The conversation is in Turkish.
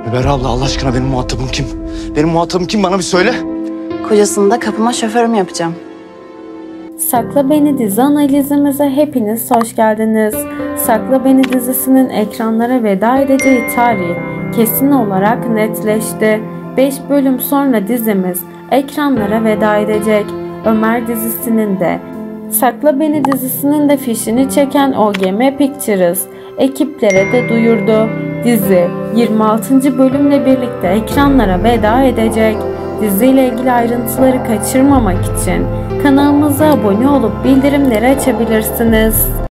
Müberra abla Allah aşkına benim muhatabım kim? Benim muhatabım kim bana bir söyle. Kocasını da kapıma şoförüm yapacağım. Sakla Beni dizi analizimize hepiniz hoş geldiniz. Sakla Beni dizisinin ekranlara veda edeceği tarih kesin olarak netleşti. 5 bölüm sonra dizimiz ekranlara veda edecek. Ömer dizisinin de Sakla Beni dizisinin de fişini çeken OGM Pictures ekiplere de duyurdu. Dizi 26. bölümle birlikte ekranlara veda edecek. Diziyle ilgili ayrıntıları kaçırmamak için kanalımıza abone olup bildirimleri açabilirsiniz.